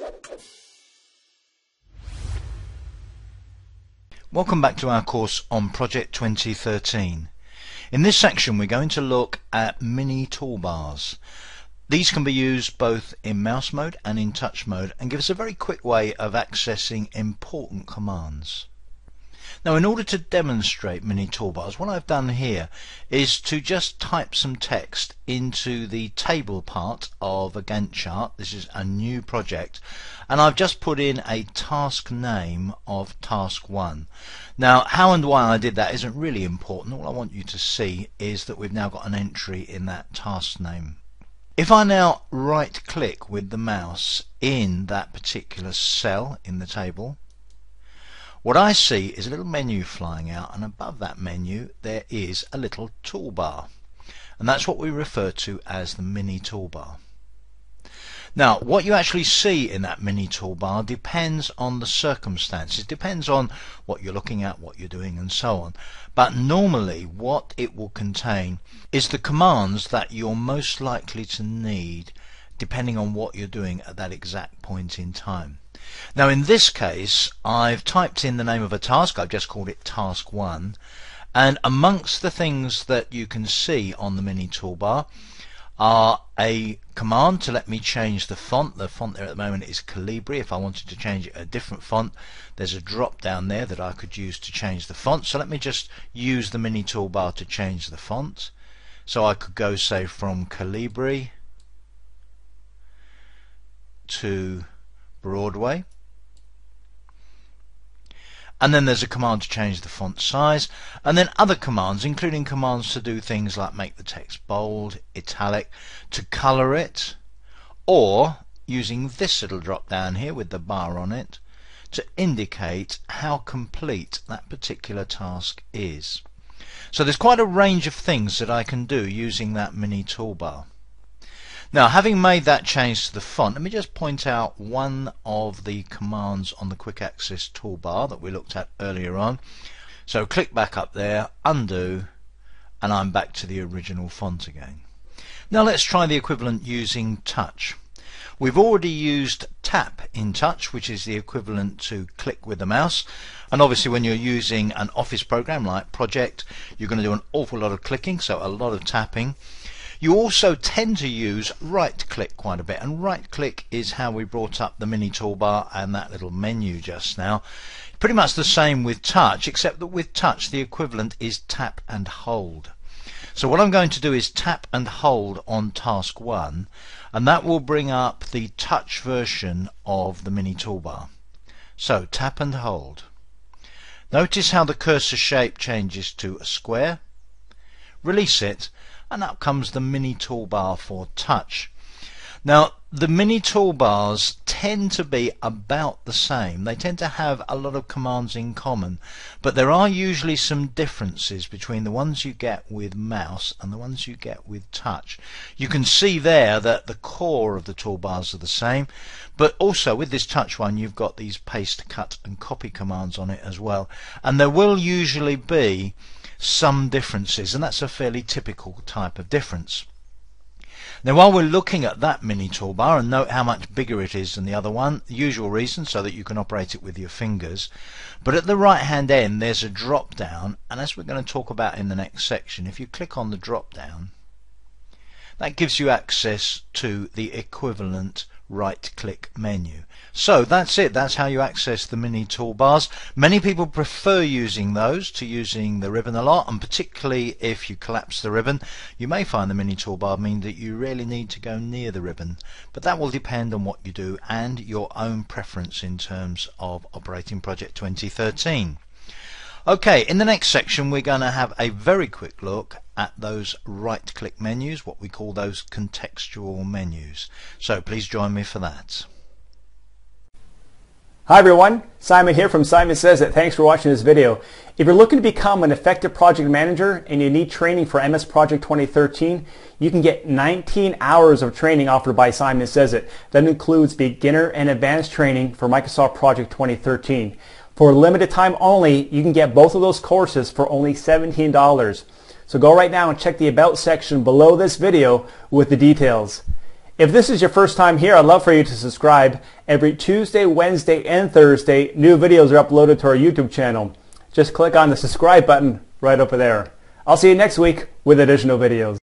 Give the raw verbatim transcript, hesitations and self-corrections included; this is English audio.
Welcome back to our course on Project twenty thirteen. In this section we're going to look at mini toolbars. These can be used both in mouse mode and in touch mode and give us a very quick way of accessing important commands. Now, in order to demonstrate mini toolbars, what I've done here is to just type some text into the table part of a Gantt chart. This is a new project, and I've just put in a task name of task one. Now, how and why I did that isn't really important. All I want you to see is that we've now got an entry in that task name. If I now right click with the mouse in that particular cell in the table, what I see is a little menu flying out, and above that menu there is a little toolbar, and that's what we refer to as the mini toolbar. Now, what you actually see in that mini toolbar depends on the circumstances, depends on what you're looking at, what you're doing, and so on. But normally what it will contain is the commands that you're most likely to need depending on what you're doing at that exact point in time. Now, in this case I've typed in the name of a task. I've just called it task one, and amongst the things that you can see on the mini toolbar are a command to let me change the font. The font there at the moment is Calibri. If I wanted to change it a different font, there's a drop down there that I could use to change the font. So let me just use the mini toolbar to change the font. So I could go, say, from Calibri to Broadway, and then there's a command to change the font size, and then other commands, including commands to do things like make the text bold, italic, to color it, or using this little drop down here with the bar on it to indicate how complete that particular task is. So there's quite a range of things that I can do using that mini toolbar. Now, having made that change to the font, let me just point out one of the commands on the quick access toolbar that we looked at earlier on. So click back up there, undo, and I'm back to the original font again. Now let's try the equivalent using touch. We've already used tap in touch, which is the equivalent to click with the mouse, and obviously when you're using an office program like Project, you're going to do an awful lot of clicking, so a lot of tapping. You also tend to use right click quite a bit, and right click is how we brought up the mini toolbar and that little menu just now. Pretty much the same with touch, except that with touch the equivalent is tap and hold. So what I'm going to do is tap and hold on task one, and that will bring up the touch version of the mini toolbar. So tap and hold. Notice how the cursor shape changes to a square. Release it, and up comes the mini toolbar for touch. Now, the mini toolbars tend to be about the same. They tend to have a lot of commands in common, but there are usually some differences between the ones you get with mouse and the ones you get with touch. You can see there that the core of the toolbars are the same, but also with this touch one you've got these paste, cut and copy commands on it as well, and there will usually be some differences, and that's a fairly typical type of difference. Now, while we're looking at that mini toolbar, and note how much bigger it is than the other one, the usual reason so that you can operate it with your fingers, but at the right hand end there's a drop down, and as we're going to talk about in the next section, if you click on the drop down, that gives you access to the equivalent right click menu. So that's it, that's how you access the mini toolbars. Many people prefer using those to using the ribbon a lot, and particularly if you collapse the ribbon you may find the mini toolbar mean that you really need to go near the ribbon, but that will depend on what you do and your own preference in terms of operating Project twenty thirteen. Okay, in the next section we're going to have a very quick look at those right click menus, what we call those contextual menus. So please join me for that. Hi everyone, Simon here from Simon Says It. Thanks for watching this video. If you're looking to become an effective project manager and you need training for M S Project twenty thirteen, you can get nineteen hours of training offered by Simon Says It. That includes beginner and advanced training for Microsoft Project twenty thirteen. For a limited time only, you can get both of those courses for only seventeen dollars. So go right now and check the About section below this video with the details. If this is your first time here, I'd love for you to subscribe. Every Tuesday, Wednesday, and Thursday, new videos are uploaded to our YouTube channel. Just click on the subscribe button right over there. I'll see you next week with additional videos.